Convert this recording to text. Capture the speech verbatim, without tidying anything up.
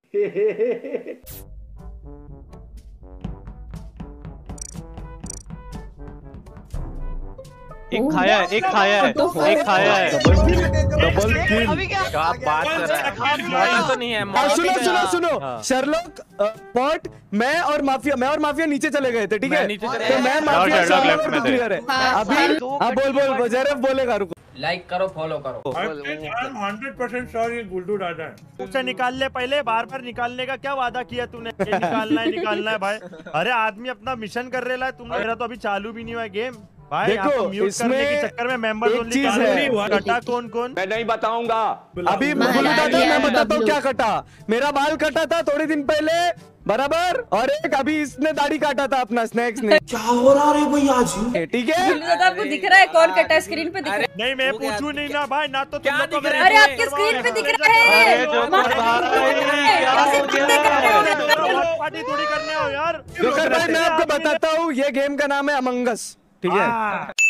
एक खाया है, एक खाया है, एक खाया है। Double kill. क्या बात कर रहा है? मॉडल तो नहीं है। सुनो सुनो सुनो, शर्लॉक, पॉट, मैं और माफिया मैं और माफिया नीचे चले गए थे, ठीक है? तो मैं माफिया क्लियर है अभी। हाँ बोल बोल, जरा बोलेगा, रुको। लाइक करो, फॉलो करो। हंड्रेड परसेंट श्योर ये गुल्डू दादा है। उसे निकाल ले पहले, बार बार निकालने का क्या वादा किया तूने? ये निकालना है निकालना है भाई। अरे आदमी अपना मिशन कर रहा है, तुम मेरा तो अभी चालू भी नहीं हुआ गेम भाई। देखो म्यूट करने के चक्कर में मेंबर्स ओनली चीज है, कटा कौन कौन मैं नहीं बताऊंगा अभी। गुल्डू दादा मैं बताता हूँ क्या कटा। मेरा बाल कटा था थोड़े दिन पहले बराबर, और एक अभी इसने दाढ़ी काटा था अपना, स्नैक्स ने। क्या हो रहा है भाई आज? ठीक है, आपको दिख रहा है कौन कटा है? स्क्रीन पे दिख रहा है? नहीं मैं पूछू नहीं ना भाई, ना तो क्या दिख रहा है? अरे आपके स्क्रीन पे दिख रहा है। पार्टी थोड़ी करने हो यार। जोकर भाई मैं आपको बताता हूँ, ये गेम का नाम है अमंग अस, ठीक है?